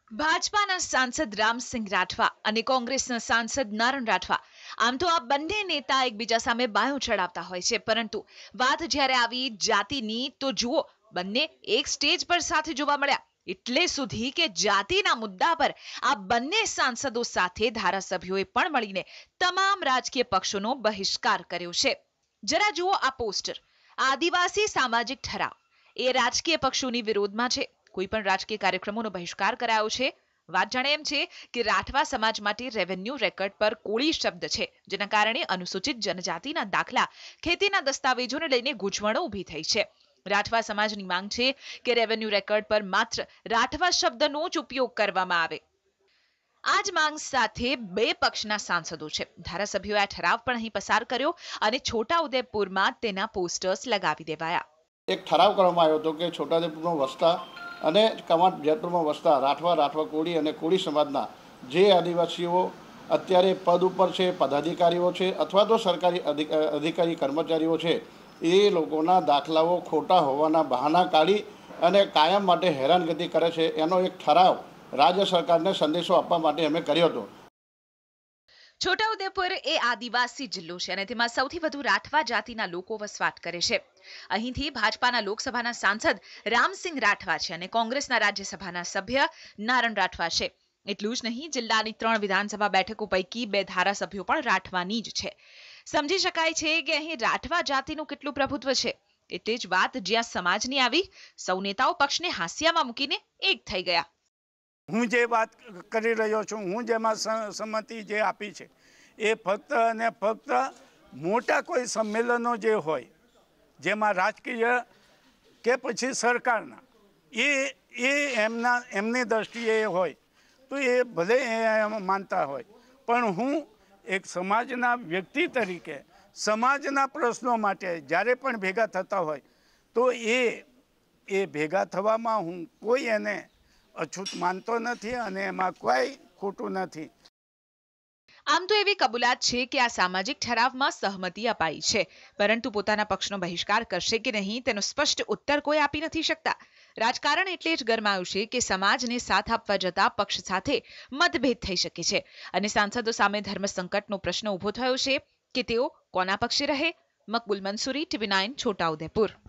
ભાજપાના સાંસદ રામસિંહ રાઠવા અને કોંગ્રેસના સાંસદ નારણ રાઠવા આમ તો આ બંને નેતા એકબીજા સામે બાયો ચડાવતા હોય છે, પરંતુ વાત જ્યારે આવી જાતિની તો જુઓ, બંને એક સ્ટેજ પર સાથે જોવા મળ્યા, એટલે સુધી કે જાતિના મુદ્દા પર આ બંને સાંસદો સાથે ધારાસભ્યોએ પણ મળીને તમામ રાજકીય પક્ષોનો બહિષ્કાર કર્યો છે. જરા જુઓ આ પોસ્ટર. આદિવાસી સામાજિક ઠરાવ એ રાજકીય પક્ષોની વિરોધમાં છે. કોઈ પણ રાજકીય કાર્યક્રમોનો બહિષ્કાર કરાયો છે. વાત જાણે એમ છે કે રાઠવા સમાજ માટે રેવન્યુ રેકર્ડ પર કોળી શબ્દ છે, જેના કારણે અનુસૂચિત જનજાતિના દાખલા, ખેતીના દસ્તાવેજોને લઈને ગૂંચવણો ઊભી થઈ છે. રાઠવા સમાજની માંગ છે કે રેવન્યુ રેકર્ડ પર માત્ર રાઠવા શબ્દનો જ ઉપયોગ કરવામાં આવે. આ જ માંગ સાથે બે પક્ષના સાંસદો છે. ધારાસભ્યોએ આ ઠરાવ પણ અહીં પસાર કર્યો અને છોટાઉદેપુરમાં તેના પોસ્ટર્સ લગાવી દેવાયા. એક ઠરાવ કરવામાં આવ્યો હતો કે છોટાઉદેપુરમાં વસતા અને કમાટ જેતપુરમાં વસતા રાઠવા કોળી અને કોળી સમાજના જે આદિવાસીઓ અત્યારે પદ ઉપર છે, પદાધિકારીઓ છે અથવા તો સરકારી અધિકારી કર્મચારીઓ છે, એ લોકોના દાખલાઓ ખોટા હોવાના બહાના કાઢી અને કાયમ માટે હેરાનગતિ કરે છે, એનો એક ઠરાવ રાજ્ય સરકારને સંદેશો આપવા માટે અમે કર્યો હતો. છોટાઉદેપુર એ આદિવાસી જિલ્લો છે અને તેમાં સૌથી વધુ રાઠવા જાતિના લોકો વસવાટ કરે છે. અહીંથી ભાજપાના લોકસભાના સાંસદ રામસિંહ રાઠવા છે અને કોંગ્રેસના રાજ્યસભાના સભ્ય નારણ રાઠવા છે. એટલું જ નહીં, જિલ્લાની 3 વિધાનસભા બેઠકો પૈકી 2 ધારાસભ્યો પણ રાઠવાની જ છે. સમજી શકાય છે કે અહીં રાઠવા જાતિનું કેટલું પ્રભુત્વ છે. એટલે જ વાત જ્યાં સમાજની આવી, સૌ નેતાઓ પક્ષને હાંસિયામાં મૂકીને એક થઈ ગયા. હું જે વાત કરી રહ્યો છું, હું જેમાં સંમતિ જે આપી છે, એ ફક્ત અને ફક્ત મોટા કોઈ સંમેલનો જે હોય જેમાં રાજકીય કે પછી સરકારના એમની દ્રષ્ટિએ હોય તો એ ભલે માનતા હોય, પણ હું એક સમાજના વ્યક્તિ તરીકે સમાજના પ્રશ્નો માટે જ્યારે પણ ભેગા થતા હોય તો એ ભેગા થવામાં હું કોઈ એને અછૂત માનતો નથી અને એમાં કોઈ ખોટું નથી. આમ તો એવી કબૂલાત છે કે આ સામાજિક ઠરાવમાં સહમતિ અપાઈ છે, પરંતુ પોતાના પક્ષનો બહિષ્કાર કરશે કે નહીં તેનો સ્પષ્ટ ઉત્તર કોઈ આપી નથી શકતા. રાજકારણ એટલે જ ગરમાયું છે કે સમાજને સાથ આપવા જતા પક્ષ સાથે મતભેદ થઈ શકે છે અને સાંસદો સામે ધર્મ સંકટનો પ્રશ્ન ઉભો થયો છે કે તેઓ કોના પક્ષે રહે. મકબૂલ મંસૂરી, TV9, છોટાઉદેપુર.